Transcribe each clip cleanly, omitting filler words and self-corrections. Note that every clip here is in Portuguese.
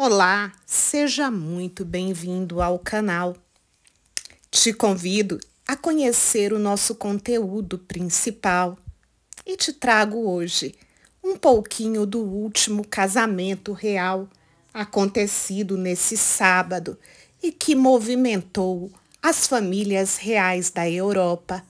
Olá, seja muito bem-vindo ao canal. Te convido a conhecer o nosso conteúdo principal e te trago hoje um pouquinho do último casamento real acontecido nesse sábado e que movimentou as famílias reais da Europa.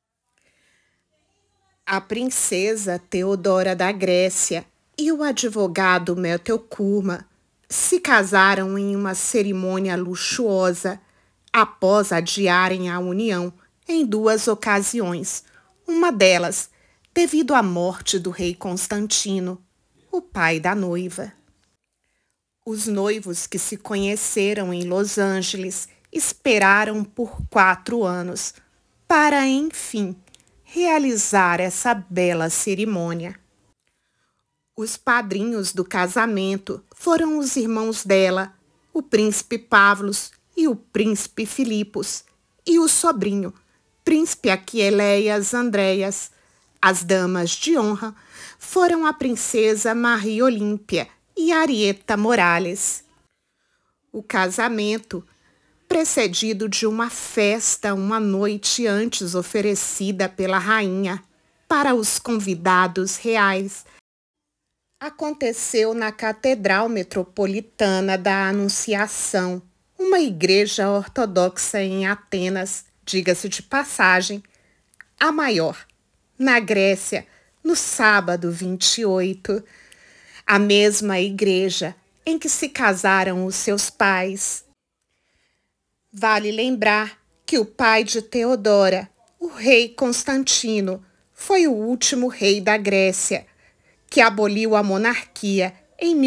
A princesa Teodora da Grécia e o advogado Meteor Curma se casaram em uma cerimônia luxuosa após adiarem a união em duas ocasiões, uma delas devido à morte do rei Constantino, o pai da noiva. Os noivos que se conheceram em Los Angeles esperaram por 4 anos para, enfim, realizar essa bela cerimônia. Os padrinhos do casamento foram os irmãos dela, o príncipe Pavlos e o príncipe Filipos, e o sobrinho, príncipe Aquileias Andréas. As damas de honra foram a princesa Maria Olímpia e Arieta Morales. O casamento, precedido de uma festa uma noite antes oferecida pela rainha para os convidados reais, aconteceu na Catedral Metropolitana da Anunciação, uma igreja ortodoxa em Atenas, diga-se de passagem, a maior, na Grécia, no sábado 28, a mesma igreja em que se casaram os seus pais. Vale lembrar que o pai de Teodora, o rei Constantino, foi o último rei da Grécia, que aboliu a monarquia em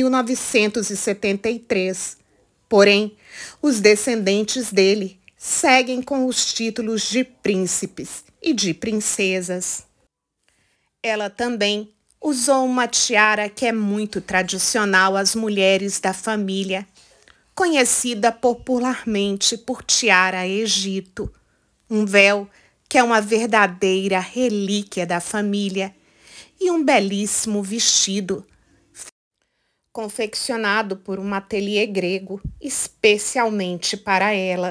1973. Porém, os descendentes dele seguem com os títulos de príncipes e de princesas. Ela também usou uma tiara que é muito tradicional às mulheres da família, conhecida popularmente por tiara Egito, um véu que é uma verdadeira relíquia da família, e um belíssimo vestido, confeccionado por um ateliê grego especialmente para ela.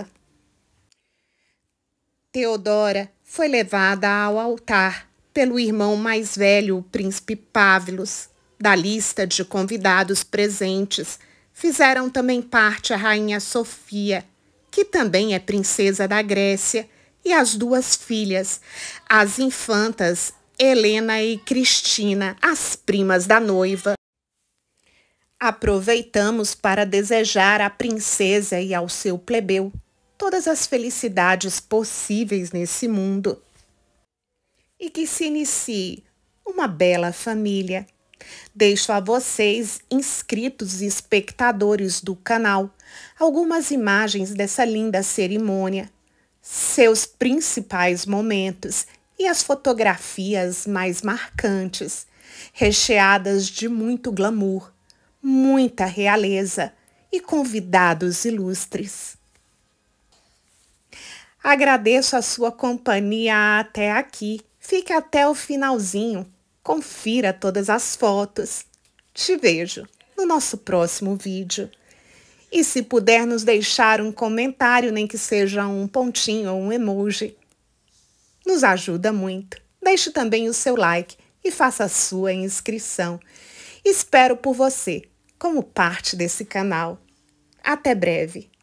Teodora foi levada ao altar pelo irmão mais velho, o príncipe Pavlos. Da lista de convidados presentes, fizeram também parte a rainha Sofia, que também é princesa da Grécia, e as duas filhas, as infantas Helena e Cristina, as primas da noiva. Aproveitamos para desejar à princesa e ao seu plebeu todas as felicidades possíveis nesse mundo e que se inicie uma bela família. Deixo a vocês, inscritos e espectadores do canal, algumas imagens dessa linda cerimônia, seus principais momentos e as fotografias mais marcantes, recheadas de muito glamour, muita realeza e convidados ilustres. Agradeço a sua companhia até aqui. Fique até o finalzinho. Confira todas as fotos. Te vejo no nosso próximo vídeo. E se puder nos deixar um comentário, nem que seja um pontinho ou um emoji, nos ajuda muito. Deixe também o seu like e faça a sua inscrição. Espero por você como parte desse canal. Até breve!